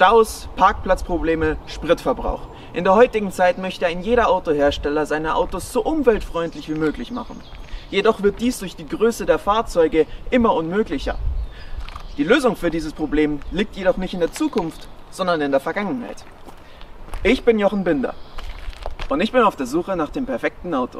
Staus, Parkplatzprobleme, Spritverbrauch. In der heutigen Zeit möchte ein jeder Autohersteller seine Autos so umweltfreundlich wie möglich machen. Jedoch wird dies durch die Größe der Fahrzeuge immer unmöglicher. Die Lösung für dieses Problem liegt jedoch nicht in der Zukunft, sondern in der Vergangenheit. Ich bin Jochen Binder und ich bin auf der Suche nach dem perfekten Auto.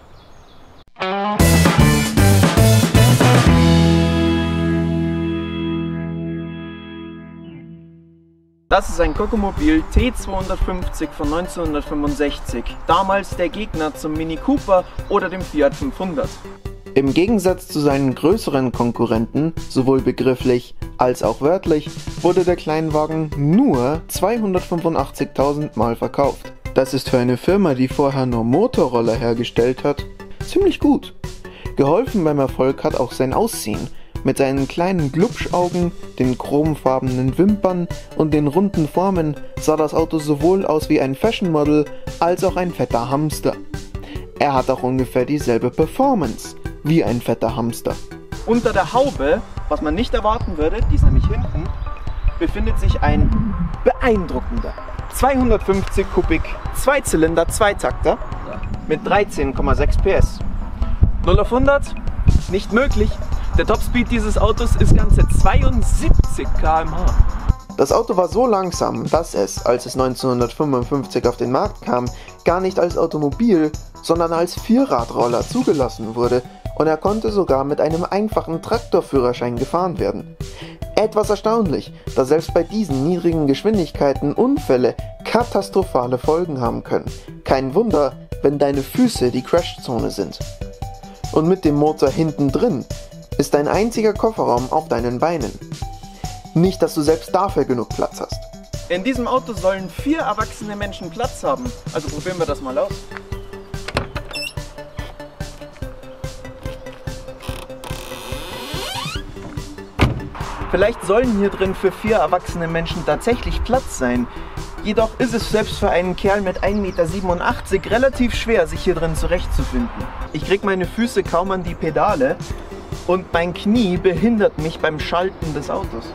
Das ist ein Coccomobil T250 von 1965, damals der Gegner zum Mini Cooper oder dem Fiat 500. Im Gegensatz zu seinen größeren Konkurrenten, sowohl begrifflich als auch wörtlich, wurde der Kleinwagen nur 285.000 Mal verkauft. Das ist für eine Firma, die vorher nur Motorroller hergestellt hat, ziemlich gut. Geholfen beim Erfolg hat auch sein Aussehen. Mit seinen kleinen Glubschaugen, den chromfarbenen Wimpern und den runden Formen sah das Auto sowohl aus wie ein Fashion-Model als auch ein fetter Hamster. Er hat auch ungefähr dieselbe Performance wie ein fetter Hamster. Unter der Haube, was man nicht erwarten würde, die ist nämlich hinten, befindet sich ein beeindruckender 250 Kubik Zweizylinder Zweitakter mit 13,6 PS. 0 auf 100 nicht möglich. Der Topspeed dieses Autos ist ganze 72 km/h. Das Auto war so langsam, dass es, als es 1955 auf den Markt kam, gar nicht als Automobil, sondern als Vierradroller zugelassen wurde und er konnte sogar mit einem einfachen Traktorführerschein gefahren werden. Etwas erstaunlich, da selbst bei diesen niedrigen Geschwindigkeiten Unfälle katastrophale Folgen haben können. Kein Wunder, wenn deine Füße die Crashzone sind. Und mit dem Motor hinten drin ist ein einziger Kofferraum auf deinen Beinen. Nicht, dass du selbst dafür genug Platz hast. In diesem Auto sollen 4 erwachsene Menschen Platz haben. Also probieren wir das mal aus. Vielleicht sollen hier drin für 4 erwachsene Menschen tatsächlich Platz sein. Jedoch ist es selbst für einen Kerl mit 1,87 Meter relativ schwer, sich hier drin zurechtzufinden. Ich krieg meine Füße kaum an die Pedale und mein Knie behindert mich beim Schalten des Autos.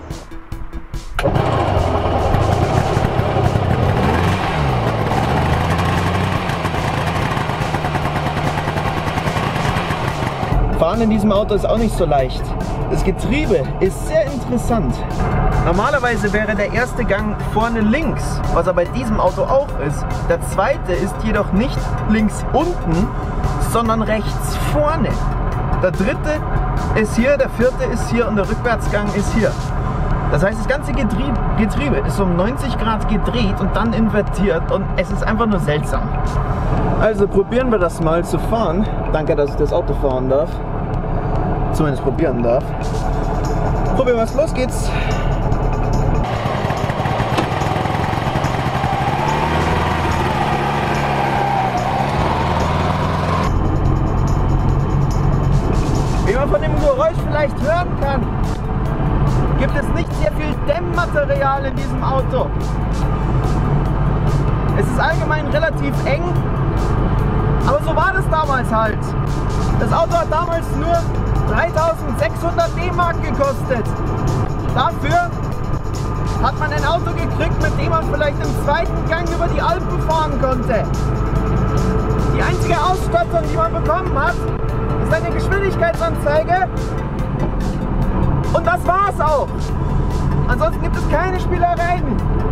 Fahren in diesem Auto ist auch nicht so leicht. Das Getriebe ist sehr interessant. Normalerweise wäre der erste Gang vorne links, was er bei diesem Auto auch ist. Der zweite ist jedoch nicht links unten, sondern rechts vorne. Der dritte ist hier, der vierte ist hier und der Rückwärtsgang ist hier. Das heißt, das ganze Getriebe ist um 90 Grad gedreht und dann invertiert und es ist einfach nur seltsam. Also probieren wir das mal zu fahren. Danke, dass ich das Auto fahren darf. Zumindest probieren darf. Probieren wir es, los geht's! Wie man von dem Geräusch vielleicht hören kann, gibt es nicht sehr viel Dämmmaterial in diesem Auto. Es ist allgemein relativ eng, aber so war das damals halt. Das Auto hat damals nur 3.600 D-Mark gekostet. Dafür hat man ein Auto gekriegt, mit dem man vielleicht im zweiten Gang über die Alpen fahren konnte. Die einzige Ausstattung, die man bekommen hat, ist eine Geschwindigkeitsanzeige und das war's auch. Ansonsten gibt es keine Spielereien.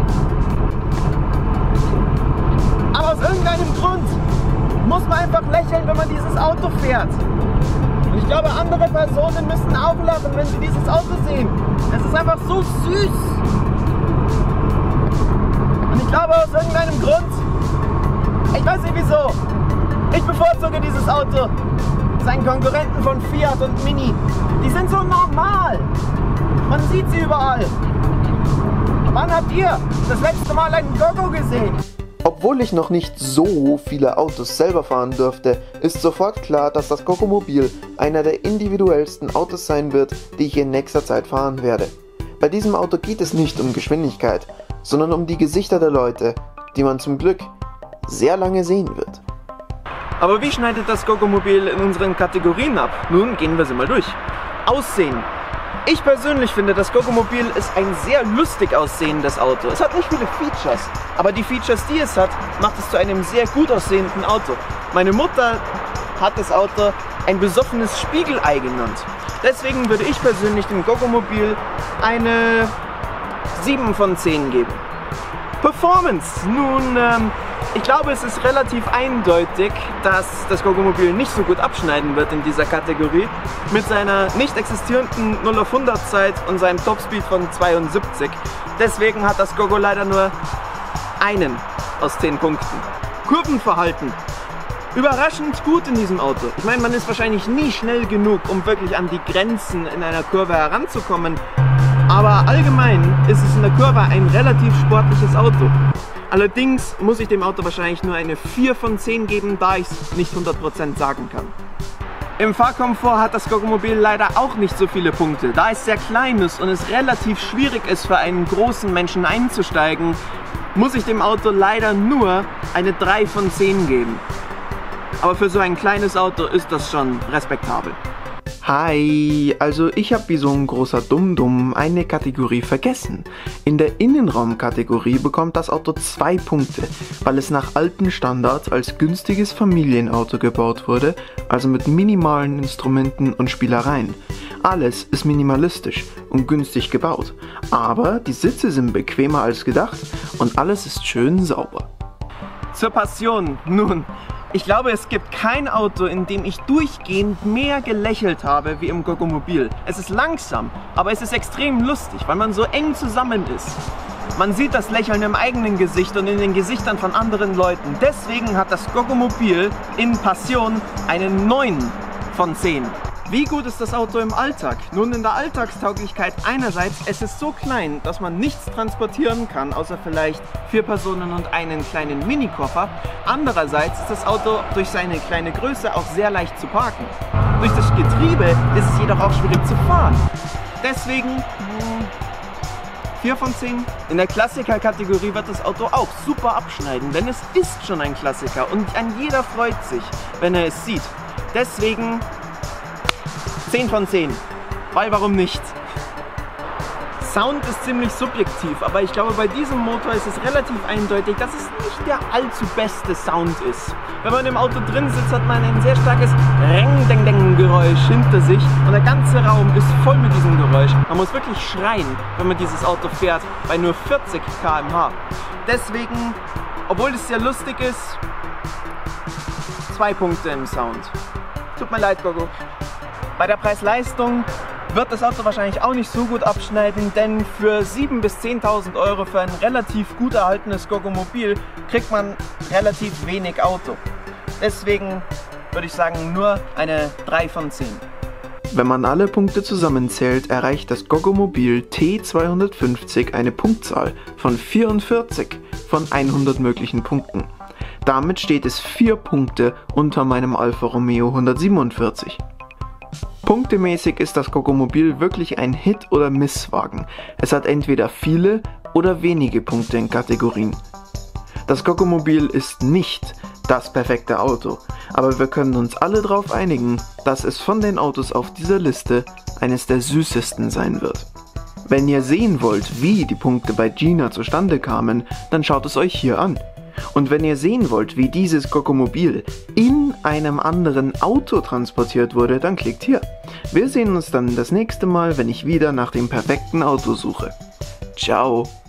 Aber aus irgendeinem Grund muss man einfach lächeln, wenn man dieses Auto fährt. Und ich glaube, andere Personen müssen auch lachen, wenn sie dieses Auto sehen. Es ist einfach so süß. Und ich glaube, aus irgendeinem Grund, ich weiß nicht wieso, ich bevorzuge dieses Auto seinen Konkurrenten von Fiat und Mini. Die sind so normal. Man sieht sie überall. Wann habt ihr das letzte Mal einen Goggo gesehen? Obwohl ich noch nicht so viele Autos selber fahren dürfte, ist sofort klar, dass das Coccomobil einer der individuellsten Autos sein wird, die ich in nächster Zeit fahren werde. Bei diesem Auto geht es nicht um Geschwindigkeit, sondern um die Gesichter der Leute, die man zum Glück sehr lange sehen wird. Aber wie schneidet das Coccomobil in unseren Kategorien ab? Nun gehen wir sie mal durch. Aussehen. Ich persönlich finde, das Goggomobil ist ein sehr lustig aussehendes Auto. Es hat nicht viele Features, aber die Features, die es hat, macht es zu einem sehr gut aussehenden Auto. Meine Mutter hat das Auto ein besoffenes Spiegelei genannt. Deswegen würde ich persönlich dem Goggomobil eine 7 von 10 geben. Performance. Nun, ich glaube, es ist relativ eindeutig, dass das Goggomobil nicht so gut abschneiden wird in dieser Kategorie. Mit seiner nicht existierenden 0 auf 100 Zeit und seinem Topspeed von 72. Deswegen hat das Goggo leider nur einen aus 10 Punkten. Kurvenverhalten. Überraschend gut in diesem Auto. Ich meine, man ist wahrscheinlich nie schnell genug, um wirklich an die Grenzen in einer Kurve heranzukommen. Aber allgemein ist es in der Kurve ein relativ sportliches Auto. Allerdings muss ich dem Auto wahrscheinlich nur eine 4 von 10 geben, da ich es nicht 100% sagen kann. Im Fahrkomfort hat das Goggomobil leider auch nicht so viele Punkte. Da es sehr klein ist und es relativ schwierig ist für einen großen Menschen einzusteigen, muss ich dem Auto leider nur eine 3 von 10 geben. Aber für so ein kleines Auto ist das schon respektabel. Hi, also ich habe wie so ein großer Dumm-Dumm eine Kategorie vergessen. In der Innenraumkategorie bekommt das Auto 2 Punkte, weil es nach alten Standards als günstiges Familienauto gebaut wurde, also mit minimalen Instrumenten und Spielereien. Alles ist minimalistisch und günstig gebaut, aber die Sitze sind bequemer als gedacht und alles ist schön sauber. Zur Passion, nun. Ich glaube, es gibt kein Auto, in dem ich durchgehend mehr gelächelt habe wie im Goggomobil. Es ist langsam, aber es ist extrem lustig, weil man so eng zusammen ist. Man sieht das Lächeln im eigenen Gesicht und in den Gesichtern von anderen Leuten. Deswegen hat das Goggomobil in Passion eine 9 von 10. Wie gut ist das Auto im Alltag? Nun, in der Alltagstauglichkeit einerseits, es ist so klein, dass man nichts transportieren kann, außer vielleicht 4 Personen und einen kleinen Minikoffer. Andererseits ist das Auto durch seine kleine Größe auch sehr leicht zu parken. Durch das Getriebe ist es jedoch auch schwierig zu fahren. Deswegen 4 von 10. In der Klassiker-Kategorie wird das Auto auch super abschneiden, denn es ist schon ein Klassiker und ein jeder freut sich, wenn er es sieht. Deswegen 10 von 10, weil warum nicht? Sound ist ziemlich subjektiv, aber ich glaube, bei diesem Motor ist es relativ eindeutig, dass es nicht der allzu beste Sound ist. Wenn man im Auto drin sitzt, hat man ein sehr starkes Reng-Deng-Deng-Geräusch hinter sich und der ganze Raum ist voll mit diesem Geräusch. Man muss wirklich schreien, wenn man dieses Auto fährt, bei nur 40 km/h. Deswegen, obwohl es sehr lustig ist, 2 Punkte im Sound. Tut mir leid, Goggo. Bei der Preis-Leistung wird das Auto wahrscheinlich auch nicht so gut abschneiden, denn für 7.000 bis 10.000 Euro für ein relativ gut erhaltenes Goggomobil kriegt man relativ wenig Auto. Deswegen würde ich sagen, nur eine 3 von 10. Wenn man alle Punkte zusammenzählt, erreicht das Goggomobil T250 eine Punktzahl von 44 von 100 möglichen Punkten. Damit steht es 4 Punkte unter meinem Alfa Romeo 147. Punktemäßig ist das Goggomobil wirklich ein Hit- oder Misswagen. Es hat entweder viele oder wenige Punkte in Kategorien. Das Goggomobil ist nicht das perfekte Auto, aber wir können uns alle darauf einigen, dass es von den Autos auf dieser Liste eines der süßesten sein wird. Wenn ihr sehen wollt, wie die Punkte bei Gina zustande kamen, dann schaut es euch hier an. Und wenn ihr sehen wollt, wie dieses Goggomobil in einem anderen Auto transportiert wurde, dann klickt hier. Wir sehen uns dann das nächste Mal, wenn ich wieder nach dem perfekten Auto suche. Ciao!